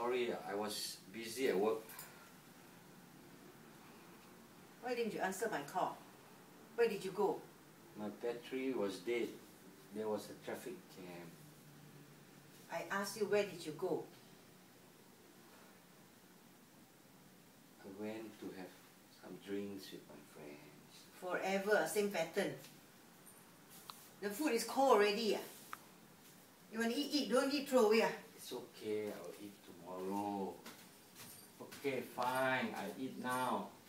sorry, I was busy at work. Why didn't you answer my call? Where did you go? My battery was dead. There was a traffic jam. I asked you, where did you go? I went to have some drinks with my friends. Forever, same pattern. The food is cold already. You want to eat, don't eat, throw away. It's okay, I'll eat tomorrow. Okay, fine, I eat now.